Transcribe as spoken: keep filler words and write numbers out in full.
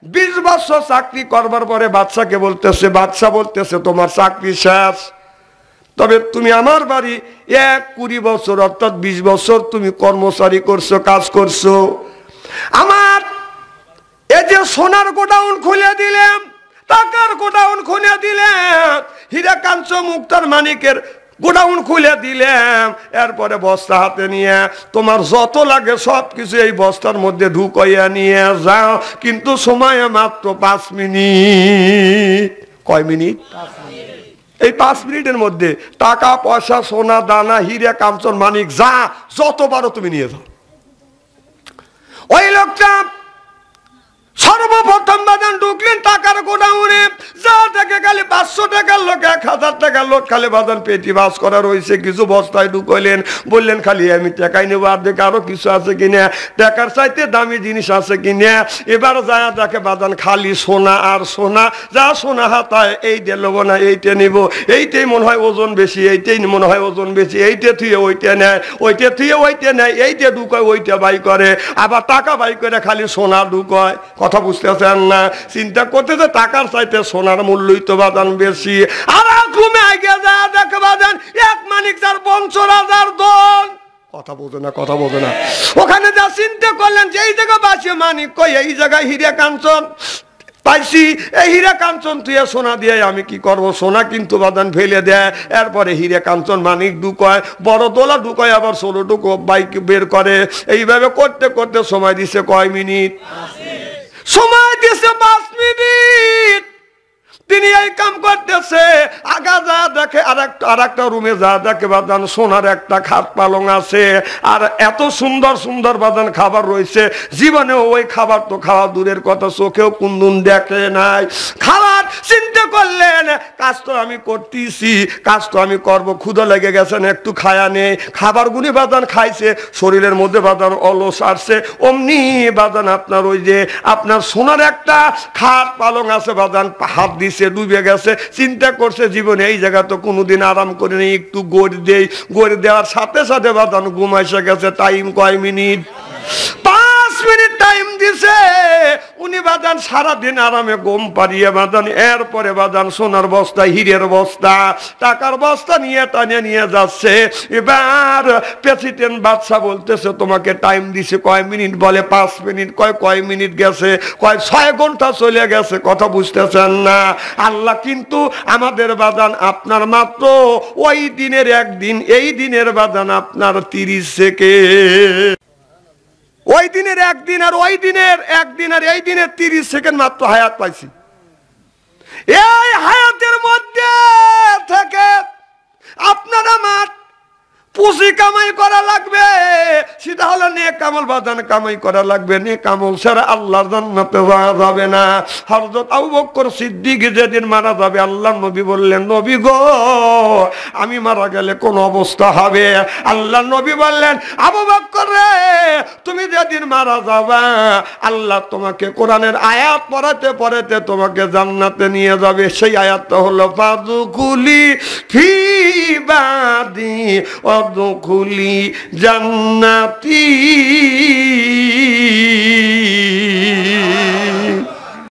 বিশ বছর চাকরি করবার পরে বাদশাকে বলতেছে, বাদশা বলতেছে তোমার চাকরি শেষ, তবে তুমি আমার বাড়ি এক কুড়ি বছর অর্থাৎ বিশ বছর তুমি কর্মচারী করছো, কাজ করছো, আমার এই যে সোনার গোডাউন খুলে দিলেন, টাকার গোডাউন খুলে দিলেন, হীরা কাঞ্চন মুক্তার মানিকের গোডাউন খুলে দিলাম, এরপরে বস্তা হাতে নিয়ে তোমার যত লাগে সব কিছু এই বস্তার মধ্যে ঢুকাইয়া নিয়ে যাও, কিন্তু সময় মাত্র পাঁচ মিনিট। কয় মিনিট? এই পাঁচ মিনিটের মধ্যে টাকা পয়সা সোনা দানা হীরা কাঞ্চন মানিক যা যত পারো তুমি নিয়ে যাও। ওই লোকটা সর্বপ্রথম বাজান ঢুকলেন টাকার গোডাউনে, যা টাকা খালি পাঁচশো টাকার লোক, এক হাজার টাকার লোক খালি বাজান পেটি বাস করা রয়েছে, কিছু বস্তায় ঢুকাইলেন, বললেন খালি আমি টাকাই নেবো, আর দেখে আরো কিছু আছে কিনা, টাকার চাইতে দামি জিনিস আছে কিনা। এবার যায় দেখে বাজান খালি সোনা আর সোনা, যা সোনা হাতায় এইটা নেবো না এইটা নিব, এইটাই মনে হয় ওজন বেশি, এইটাই মনে হয় ওজন বেশি, এইটা থুয়ে ওইটা নেয়, ওইটা থুয়ে ওইটা নেয়, এইটা ঢুকায় ওইটা বাই করে, আবার টাকা বাই করে খালি সোনা ঢুকায়। কথা বুঝতেছেন না? চিন্তা করতেছে টাকার চাইতে সোনার মূল্যই তো বাজান বেশি। আর ঘুমে আগে যা দেখে বাজান এক মানিক যার বংশ রাজার দল। কথা বোঝে না, কথা বোঝে না। ওখানে যা চিন্তা করলেন যে এই জায়গা বাঁচে মানিক কই, এই জায়গায় হীরা কাঞ্চন পাইছি, এই হীরা কাঞ্চন তুই সোনা দিয়ে আমি কি করব, সোনা কিন্তু বাদান ফেলে দেয়, এরপরে হীরা কাঞ্চন মানিক ঢুকায়, বড় দোলা ঢুকায়, আবার ষোলো টুকু বাইক বের করে, এইভাবে করতে করতে সময় দিছে কয় মিনিট? সময় দিছে পাঁচ মিনিট। তিনি এই কাম করতেছে, আগা যা দেখে আর একটা আর একটা রুমে যা দেখে বাদান সোনার একটা খাট পালং আছে, আর এত সুন্দর সুন্দর বাদান খাবার রয়েছে, জীবনে ওই খাবার তো খাওয়া দূরের কথা, চোখেও কুন্দুন দেখে নাই। খাবার চিন্তা করলেন কাজ তো আমি করতেছি, কাজ তো আমি করবো, ক্ষুধা লেগে গেছেন একটু খায়া নেই, খাবার গুলি বাদান খাইছে, শরীরের মধ্যে বাদান অলস আসছে, অমনি বাদান আপনার ওই যে আপনার সোনার একটা খাট পালং আছে বাদান হাত দিছে, ডুবে গেছে, চিন্তা করছে জীবনে এই জায়গা তো কোনোদিন আরাম করে নেই, একটু গড় দেই, গড় দেওয়ার সাথে সাথে বাদান ঘুম এসে গেছে। টাইম কয় মিনিট? পাঁচ মিনিট টাইম দিছে। উনি বাদান সারাদিন আরামে ঘুম পাড়িয়ে বাদান, এরপরে বাদান সোনার বস্তা হীরের বস্তা টাকার বস্তা নিয়ে টানিয়ে নিয়ে যাচ্ছে। এবার প্রেসিডেন্ট বাদশা বলতেছে তোমাকে টাইম দিছে কয় মিনিট? বলে পাঁচ মিনিট। কয় কয় মিনিট গেছে? কয় ছয় ঘন্টা চলে গেছে। কথা বুঝতেছেন না? আল্লাহ কিন্তু আমাদের বাদান আপনার মাত্র ওই দিনের একদিন, এই দিনের বাদান আপনার তিরিশ সেকেন্ড, ওই দিনের একদিন আর ওই দিনের একদিন আর এই দিনের তিরিশ সেকেন্ড মাত্র হায়াত পাইছি। এই হায়াতের মধ্যে থেকে আপনার আমার পুঁজি কামাই করা লাগবে, সেটা হলো নেক আমল বাদান কামাই করা লাগবে। নেক আমল ছাড়া আল্লাহর জান্নাতে যাওয়া যাবে না। হযরত আবু বকর সিদ্দিক যেদিন মারা যাবে, আল্লাহর নবী বললেন নবী গো আমি মারা গেলে কোন অবস্থা হবে? আল্লাহর নবী বললেন আবু বকর রে তুমি যেদিন মারা যাবা আল্লাহ তোমাকে কোরআনের আয়াত পড়াতে পড়াতে তোমাকে জান্নাতে নিয়ে যাবে। সেই আয়াতটা হলো ফাযকুলি ফি বাদি অদখুলি জান্নাতি।